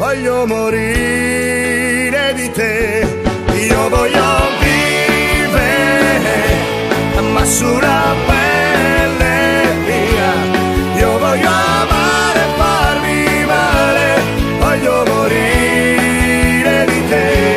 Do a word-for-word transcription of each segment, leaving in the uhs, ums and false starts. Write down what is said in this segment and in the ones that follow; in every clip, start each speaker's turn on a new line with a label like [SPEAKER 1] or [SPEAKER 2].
[SPEAKER 1] voglio morire di te. Io voglio vivere, ma sulla pelle mia. Io voglio amare e farmi male, voglio morire di te.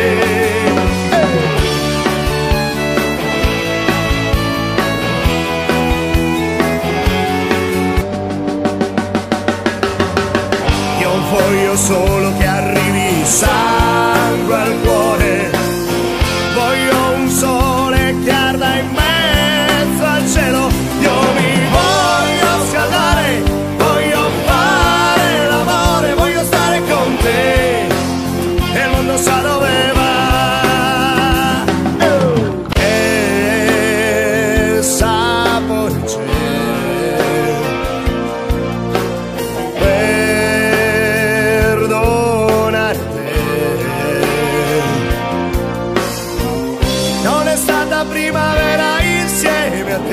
[SPEAKER 1] Voglio solo che arrivi sangue al cuore, voglio un sole che arda in mezzo al cielo. Io mi voglio scaldare, voglio fare l'amore, voglio stare con te e il mondo sa dove va. E sapore c'è, primavera insieme a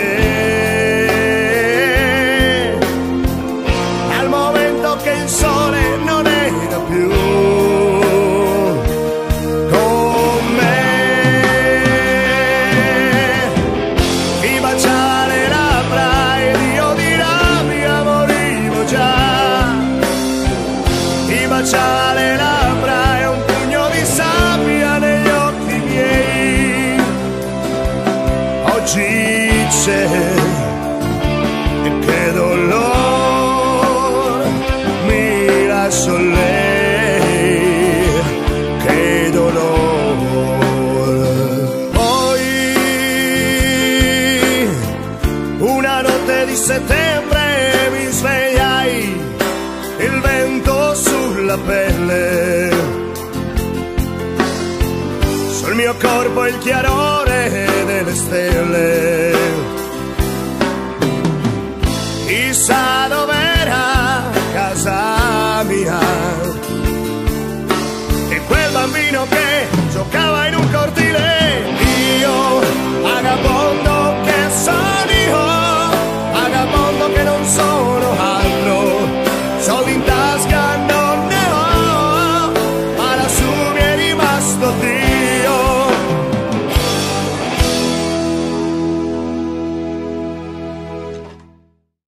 [SPEAKER 1] te, al momento che il sole non era più con me. Ti baciare le labbra ed io di rabbia morivo già. Ti baciare le labbra e un pugno di sabbia negli occhi miei. Oggi c'è, e che dolore mi lascio lei, che dolore. Poi una notte di settembre mi svegliai, il vento sulla pelle, sul mio corpo il chiarore delle stelle. Chissà